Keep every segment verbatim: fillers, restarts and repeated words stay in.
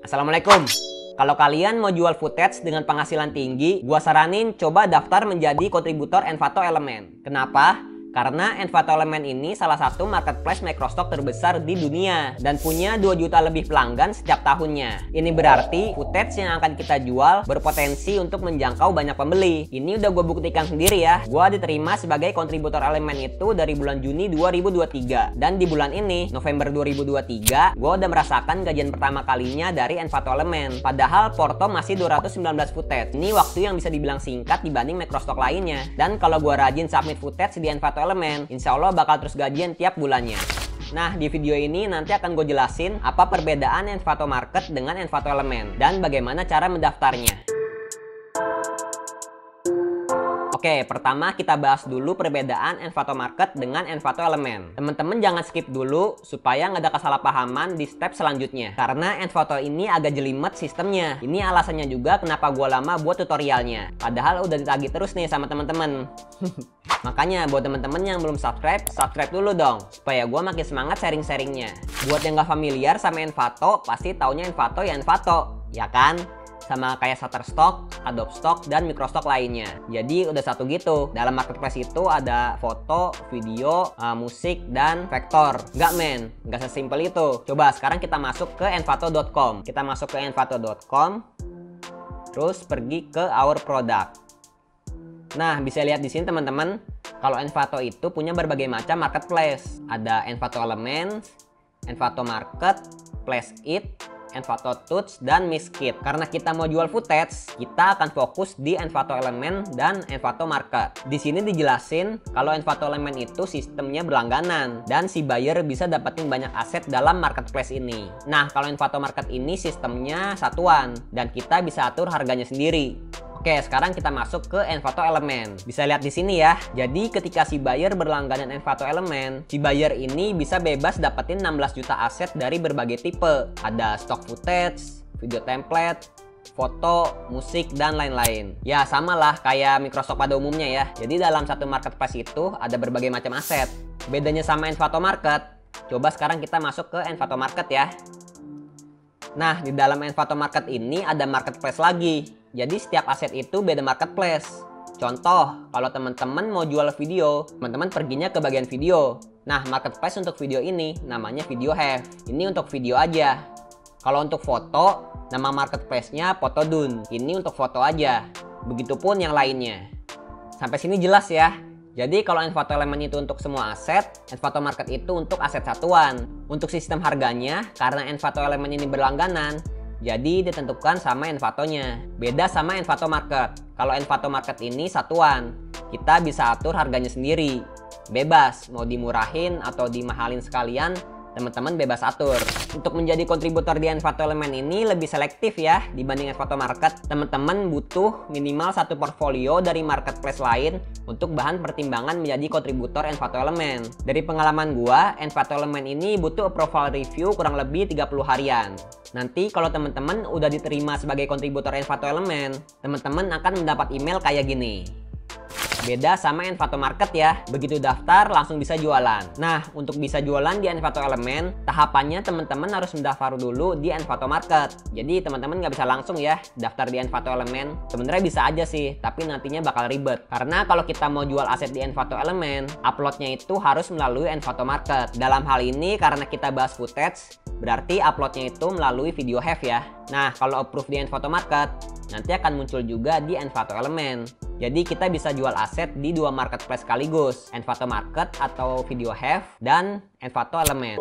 Assalamualaikum. Kalau kalian mau jual footage dengan penghasilan tinggi, gua saranin coba daftar menjadi kontributor Envato Element. Kenapa? Karena Envato Element ini salah satu marketplace microstock terbesar di dunia dan punya dua juta lebih pelanggan setiap tahunnya. Ini berarti footage yang akan kita jual berpotensi untuk menjangkau banyak pembeli. Ini udah gue buktikan sendiri ya. Gue diterima sebagai kontributor elemen itu dari bulan Juni dua ribu dua puluh tiga, dan di bulan ini November dua ribu dua puluh tiga gue udah merasakan gajian pertama kalinya dari Envato Element. Padahal porto masih dua ratus sembilan belas footage. Ini waktu yang bisa dibilang singkat dibanding microstock lainnya. Dan kalau gue rajin submit footage di Envato Element, insya Allah bakal terus gajian tiap bulannya. Nah, di video ini nanti akan gue jelasin apa perbedaan Envato Market dengan Envato Element dan bagaimana cara mendaftarnya. Oke, pertama kita bahas dulu perbedaan Envato Market dengan Envato Element. Teman-teman jangan skip dulu supaya nggak ada kesalahpahaman di step selanjutnya. Karena Envato ini agak jelimet sistemnya. Ini alasannya juga kenapa gue lama buat tutorialnya. Padahal udah ditagih terus nih sama teman-teman. Makanya buat teman-teman yang belum subscribe, subscribe dulu dong supaya gue makin semangat sharing-sharingnya. Buat yang nggak familiar sama Envato, pasti taunya Envato ya Envato, ya kan? Sama kayak Shutterstock, Adobe Stock, dan Microstock lainnya. Jadi udah satu gitu. Dalam marketplace itu ada foto, video, uh, musik, dan vektor. Nggak men, nggak sesimpel itu. Coba sekarang kita masuk ke envato dot com. Kita masuk ke envato dot com, terus pergi ke Our Product. Nah, bisa lihat di sini teman-teman, kalau Envato itu punya berbagai macam marketplace. Ada Envato Elements, Envato Market, Place It, Envato Touch, dan Miskit. Karena kita mau jual footage, kita akan fokus di Envato Element dan Envato Market. Di sini dijelasin kalau Envato Element itu sistemnya berlangganan dan si buyer bisa dapetin banyak aset dalam marketplace ini. Nah, kalau Envato Market ini sistemnya satuan dan kita bisa atur harganya sendiri. Oke, sekarang kita masuk ke Envato Element. Bisa lihat di sini ya. Jadi ketika si buyer berlangganan Envato Element, si buyer ini bisa bebas dapetin enam belas juta aset dari berbagai tipe. Ada stock footage, video template, foto, musik, dan lain-lain. Ya, samalah kayak Microstock pada umumnya ya. Jadi dalam satu marketplace itu ada berbagai macam aset. Bedanya sama Envato Market, coba sekarang kita masuk ke Envato Market ya. Nah, di dalam Envato Market ini ada marketplace lagi. Jadi setiap aset itu beda marketplace. Contoh, kalau teman-teman mau jual video, teman-teman perginya ke bagian video. Nah, marketplace untuk video ini namanya Video Have. Ini untuk video aja. Kalau untuk foto, nama marketplace-nya Photodun. Ini untuk foto aja. Begitupun yang lainnya. Sampai sini jelas ya. Jadi kalau Envato Element itu untuk semua aset, Envato Market itu untuk aset satuan. Untuk sistem harganya, karena Envato Element ini berlangganan, jadi ditentukan sama Envatonya. Beda sama Envato Market. Kalau Envato Market ini satuan, kita bisa atur harganya sendiri. Bebas, mau dimurahin atau dimahalin sekalian, teman-teman bebas atur. Untuk menjadi kontributor di Envato Element ini lebih selektif ya dibanding Envato Market. Teman-teman butuh minimal satu portfolio dari marketplace lain untuk bahan pertimbangan menjadi kontributor Envato Element. Dari pengalaman gua, Envato Element ini butuh approval review kurang lebih tiga puluh harian. Nanti kalau teman-teman udah diterima sebagai kontributor Envato Element, teman-teman akan mendapat email kayak gini. Beda sama Envato Market ya, begitu daftar langsung bisa jualan. Nah, untuk bisa jualan di Envato Element, tahapannya teman-teman harus mendaftar dulu di Envato Market. Jadi teman-teman nggak bisa langsung ya daftar di Envato Element. Sebenarnya bisa aja sih, tapi nantinya bakal ribet. Karena kalau kita mau jual aset di Envato Element, uploadnya itu harus melalui Envato Market. Dalam hal ini karena kita bahas footage, berarti uploadnya itu melalui Video Have ya. Nah, kalau approve di Envato Market, nanti akan muncul juga di Envato Element. Jadi kita bisa jual aset di dua marketplace sekaligus, Envato Market atau Video Have dan Envato Element.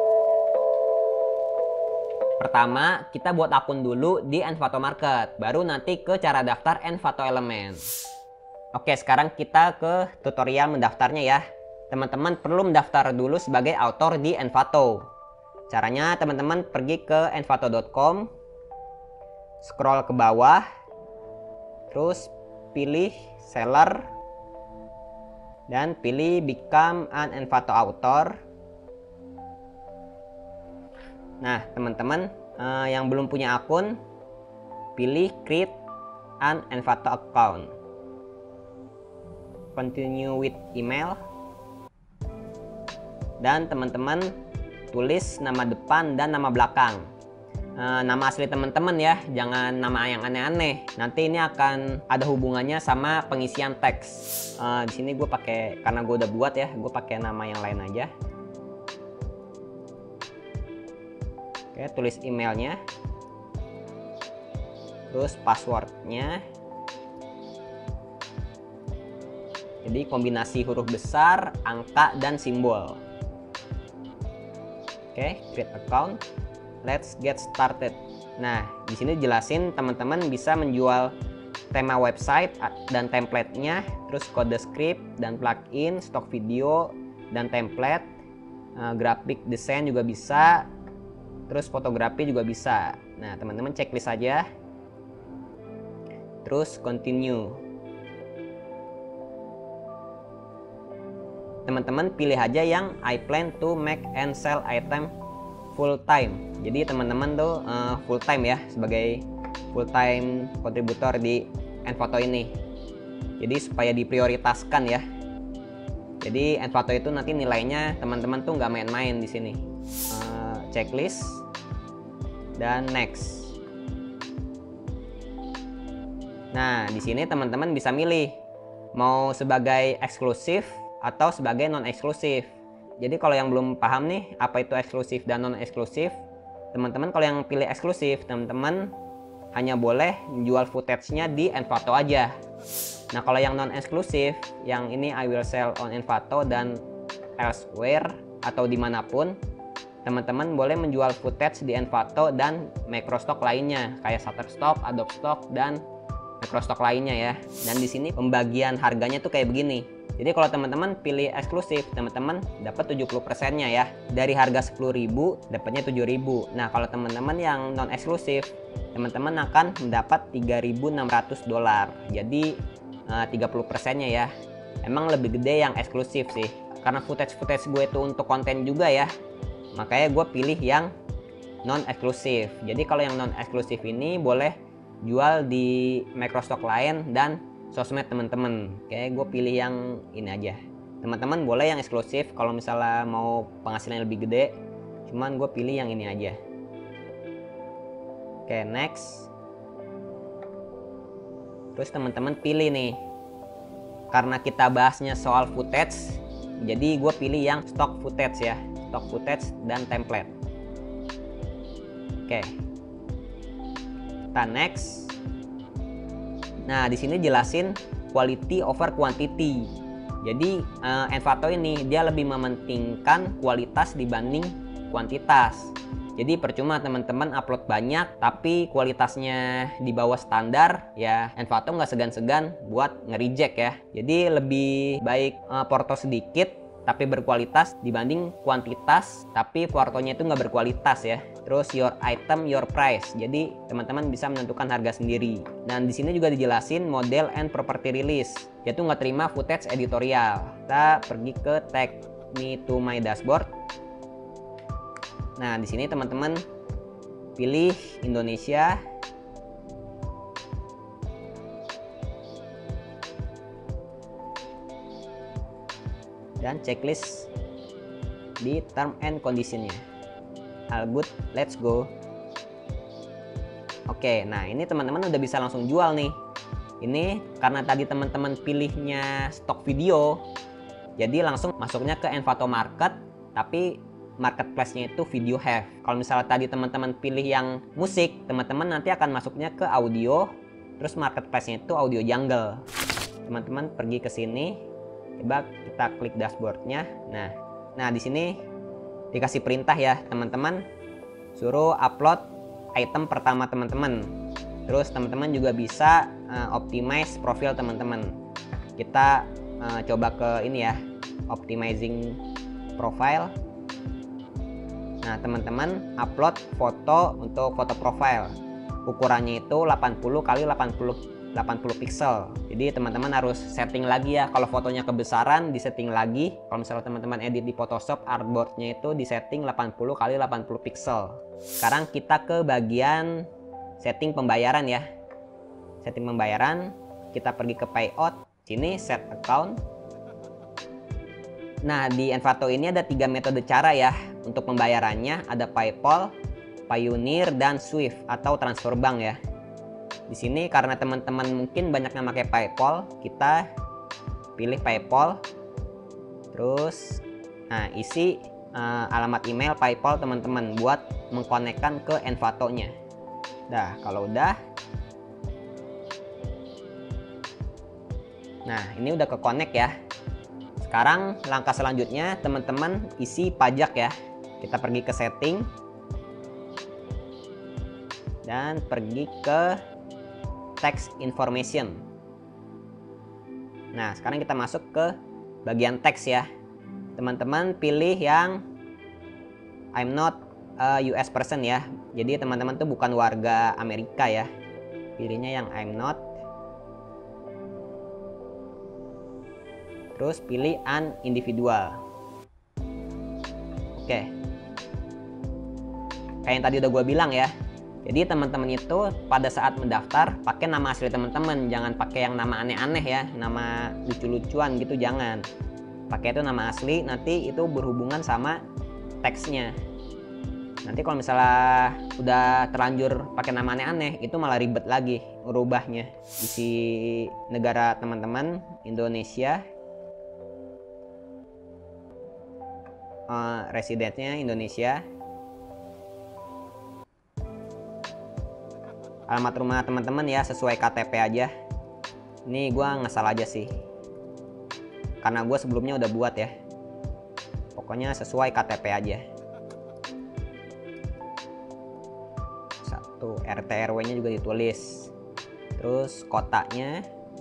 Pertama, kita buat akun dulu di Envato Market, baru nanti ke cara daftar Envato Element. Oke, sekarang kita ke tutorial mendaftarnya ya. Teman-teman perlu mendaftar dulu sebagai author di Envato. Caranya teman-teman pergi ke envato dot com, scroll ke bawah, terus pilih seller dan pilih become an Envato author. Nah, teman-teman eh, yang belum punya akun, pilih create an Envato account. Continue with email. Dan teman-teman tulis nama depan dan nama belakang. uh, nama asli teman-teman ya, jangan nama yang aneh-aneh. Nanti ini akan ada hubungannya sama pengisian teks. Uh, di sini gue pakai, karena gue udah buat ya, gue pakai nama yang lain aja. Oke, tulis emailnya, terus passwordnya. Jadi kombinasi huruf besar, angka, dan simbol. Oke, create account. Let's get started. Nah, di sini jelasin teman-teman bisa menjual tema website dan template-nya, terus kode script dan plugin, stok video dan template, uh, graphic design juga bisa, terus fotografi juga bisa. Nah, teman-teman checklist aja. Terus continue. Teman-teman pilih aja yang I plan to make and sell item full time. Jadi teman-teman tuh uh, full time ya, sebagai full time kontributor di Envato ini. Jadi supaya diprioritaskan ya. Jadi Envato itu nanti nilainya teman-teman tuh nggak main-main di sini. Uh, checklist dan next. Nah, di sini teman-teman bisa milih mau sebagai eksklusif atau sebagai non eksklusif. Jadi kalau yang belum paham nih apa itu eksklusif dan non eksklusif, teman-teman kalau yang pilih eksklusif, teman-teman hanya boleh menjual footage-nya di Envato aja. Nah, kalau yang non eksklusif, yang ini I will sell on Envato dan elsewhere atau dimanapun, teman-teman boleh menjual footage di Envato dan Microstock lainnya kayak Shutterstock, Adobe Stock, dan Microstock lainnya ya. Dan di sini pembagian harganya tuh kayak begini. Jadi kalau teman-teman pilih eksklusif, teman-teman dapat tujuh puluh persennya ya. Dari harga sepuluh ribu dapatnya tujuh ribu. Nah, kalau teman-teman yang non eksklusif, teman-teman akan mendapat tiga ribu enam ratus dolar. Jadi uh, tiga puluh persennya ya. Emang lebih gede yang eksklusif sih. Karena footage-footage gue itu untuk konten juga ya. Makanya gue pilih yang non eksklusif. Jadi kalau yang non eksklusif ini boleh jual di Microstock lain dan sosmed teman-teman. Oke, gue pilih yang ini aja. Teman-teman boleh yang eksklusif kalau misalnya mau penghasilan lebih gede. Cuman gue pilih yang ini aja. Oke, next. Terus teman-teman pilih nih. Karena kita bahasnya soal footage, jadi gue pilih yang stock footage ya. Stock footage dan template. Oke. Kita next. Nah, di sini jelasin quality over quantity. Jadi uh, Envato ini dia lebih mementingkan kualitas dibanding kuantitas. Jadi percuma teman-teman upload banyak tapi kualitasnya di bawah standar, ya Envato nggak segan-segan buat nge-reject ya. Jadi lebih baik uh, porto sedikit tapi berkualitas dibanding kuantitas tapi portonya itu nggak berkualitas ya. Terus your item your price. Jadi teman-teman bisa menentukan harga sendiri. Dan di sini juga dijelasin model and property release. Dia tuh nggak terima footage editorial. Kita pergi ke take me to my dashboard. Nah, di sini teman-teman pilih Indonesia. Dan checklist di term and conditionnya. All good, let's go. Oke, nah ini teman-teman udah bisa langsung jual nih. Ini karena tadi teman-teman pilihnya stok video, jadi langsung masuknya ke Envato Market, tapi marketplace-nya itu video have. Kalau misalnya tadi teman-teman pilih yang musik, teman-teman nanti akan masuknya ke audio, terus marketplace-nya itu audio jungle. Teman-teman pergi ke sini. Coba kita klik dashboardnya. Nah, nah di sini dikasih perintah ya teman-teman, suruh upload item pertama teman-teman. Terus teman-teman juga bisa uh, optimize profil teman-teman. Kita uh, coba ke ini ya, optimizing profile. Nah, teman-teman upload foto untuk foto profile. Ukurannya itu delapan puluh kali delapan puluh pixel. Jadi teman-teman harus setting lagi ya. Kalau fotonya kebesaran, disetting lagi. Kalau misalnya teman-teman edit di Photoshop, artboardnya itu disetting delapan puluh kali delapan puluh pixel. Sekarang kita ke bagian setting pembayaran ya. Setting pembayaran, kita pergi ke payout. Sini set account. Nah, di Envato ini ada tiga metode cara ya untuk pembayarannya. Ada PayPal, Payoneer dan Swift atau transfer bank ya. Di sini karena teman-teman mungkin banyak yang pakai PayPal, kita pilih PayPal. Terus nah isi uh, alamat email PayPal teman-teman buat mengkonekkan ke Envato-nya. Dah, kalau udah, nah ini udah ke connect ya. Sekarang langkah selanjutnya teman-teman isi pajak ya. Kita pergi ke setting dan pergi ke tax information. Nah sekarang kita masuk ke bagian tax ya. Teman-teman pilih yang I'm not a U S person ya. Jadi teman-teman tuh bukan warga Amerika ya. Pilihnya yang I'm not. Terus pilih an individual. Oke. Kayak yang tadi udah gue bilang ya. Jadi teman-teman itu pada saat mendaftar pakai nama asli teman-teman, jangan pakai yang nama aneh-aneh ya, nama lucu-lucuan gitu jangan. Pakai itu nama asli, nanti itu berhubungan sama teksnya. Nanti kalau misalnya udah terlanjur pakai nama aneh-aneh, itu malah ribet lagi ngerubahnya. Isi negara teman-teman Indonesia. Uh, residentnya Indonesia, alamat rumah teman-teman ya sesuai K T P aja. Ini gua ngasal aja sih karena gue sebelumnya udah buat ya, pokoknya sesuai K T P aja. Satu R T R W nya juga ditulis, terus kotanya.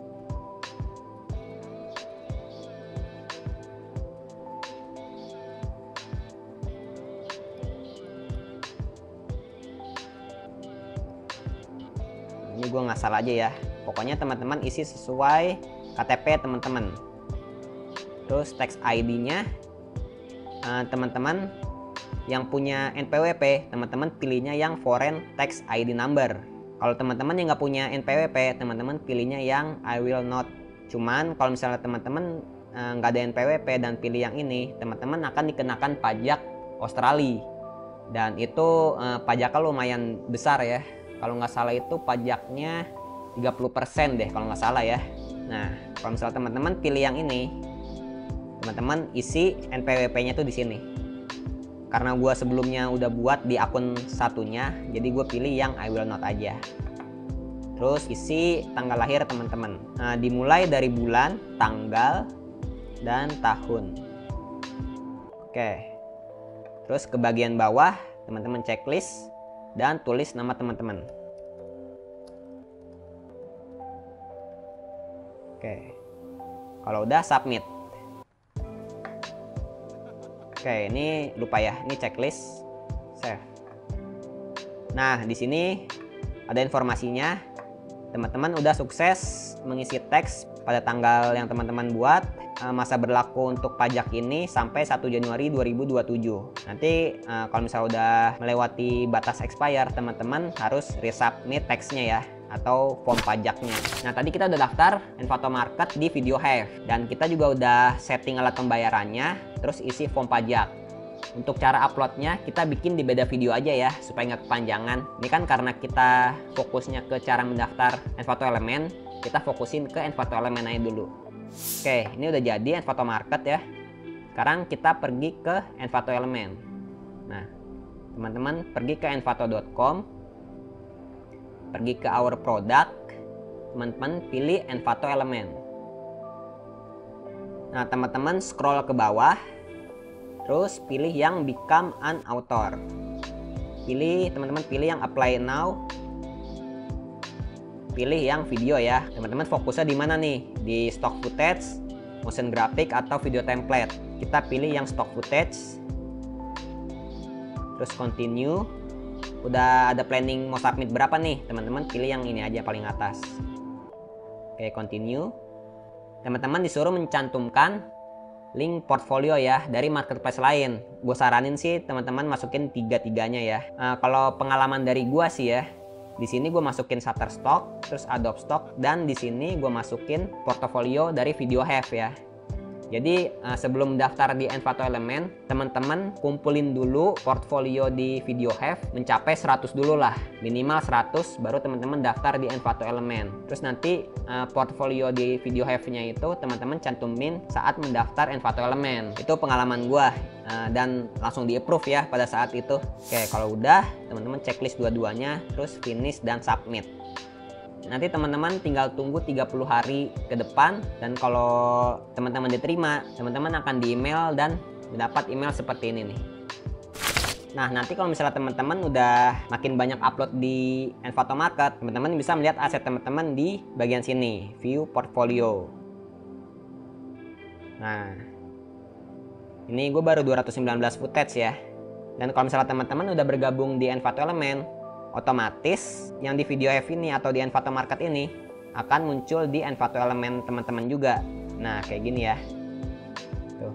Ini gue ngasal aja ya, pokoknya teman-teman isi sesuai K T P teman-teman. Terus tax I D-nya uh, teman-teman yang punya N P W P, teman-teman pilihnya yang foreign tax I D number. Kalau teman-teman yang nggak punya N P W P, teman-teman pilihnya yang I will not. Cuman kalau misalnya teman-teman nggak uh, ada N P W P dan pilih yang ini, teman-teman akan dikenakan pajak Australia. Dan itu uh, pajaknya lumayan besar ya. Kalau nggak salah itu pajaknya tiga puluh persen deh kalau nggak salah ya. Nah kalau misalnya teman-teman pilih yang ini, teman-teman isi N P W P-nya tuh di sini. Karena gue sebelumnya udah buat di akun satunya, jadi gue pilih yang I will not aja. Terus isi tanggal lahir teman-teman. Nah, dimulai dari bulan, tanggal, dan tahun. Oke. Terus ke bagian bawah, teman-teman checklist dan tulis nama teman-teman. Oke. Kalau udah submit. Oke, ini lupa ya, ini checklist, save. Nah, di sini ada informasinya. Teman-teman udah sukses mengisi teks pada tanggal yang teman-teman buat. Masa berlaku untuk pajak ini sampai satu Januari dua ribu dua puluh tujuh. Nanti kalau misalnya udah melewati batas expire, teman-teman harus resubmit teksnya ya, atau form pajaknya. Nah tadi kita udah daftar Envato Market di Video Have, dan kita juga udah setting alat pembayarannya, terus isi form pajak. Untuk cara uploadnya kita bikin di beda video aja ya, supaya nggak kepanjangan. Ini kan karena kita fokusnya ke cara mendaftar Envato Elemen, kita fokusin ke Envato Elemen aja dulu. Oke, ini udah jadi Envato Market ya. Sekarang kita pergi ke Envato Elemen. Nah, teman-teman pergi ke envato dot com, pergi ke Our Product, teman-teman pilih Envato Elemen. Nah, teman-teman scroll ke bawah, terus pilih yang Become an Author. Pilih, teman-teman pilih yang Apply Now. Pilih yang video ya. Teman-teman fokusnya di mana nih? Di stock footage, motion graphic, atau video template. Kita pilih yang stock footage. Terus continue. Udah ada planning mau submit berapa nih? Teman-teman pilih yang ini aja paling atas. Oke, continue. Teman-teman disuruh mencantumkan link portfolio ya dari marketplace lain. Gue saranin sih teman-teman masukin tiga-tiganya ya. Nah, kalau pengalaman dari gue sih ya, di sini gue masukin Shutterstock, terus Adobe Stock, dan di sini gue masukin portofolio dari Video Have ya. Jadi uh, sebelum daftar di Envato Element, teman-teman kumpulin dulu portfolio di VideoHave mencapai seratus dulu lah, minimal seratus, baru teman-teman daftar di Envato Element. Terus nanti uh, portfolio di VideoHave-nya itu teman-teman cantumin saat mendaftar Envato Element. Itu pengalaman gua uh, dan langsung di approve ya pada saat itu. Oke, kalau udah teman-teman checklist dua-duanya, terus finish dan submit. Nanti teman-teman tinggal tunggu tiga puluh hari ke depan, dan kalau teman-teman diterima, teman-teman akan di email dan mendapat email seperti ini nih. Nah, nanti kalau misalnya teman-teman udah makin banyak upload di Envato Market, teman-teman bisa melihat aset teman-teman di bagian sini, view portfolio. Nah, ini gue baru dua ratus sembilan belas footage ya. Dan kalau misalnya teman-teman udah bergabung di Envato Element, otomatis yang di VideoHave ini atau di Envato Market ini akan muncul di Envato Element teman-teman juga. Nah, kayak gini ya. Tuh.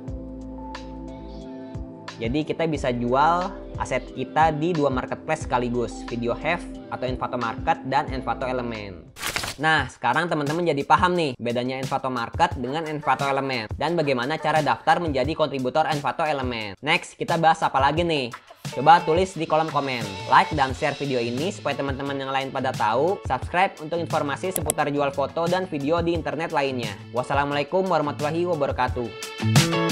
Jadi kita bisa jual aset kita di dua marketplace sekaligus, VideoHave atau Envato Market dan Envato Element. Nah, sekarang teman-teman jadi paham nih bedanya Envato Market dengan Envato Element dan bagaimana cara daftar menjadi kontributor Envato Element. Next, kita bahas apa lagi nih? Coba tulis di kolom komen, like dan share video ini supaya teman-teman yang lain pada tahu, subscribe untuk informasi seputar jual foto dan video di internet lainnya. Wassalamualaikum warahmatullahi wabarakatuh.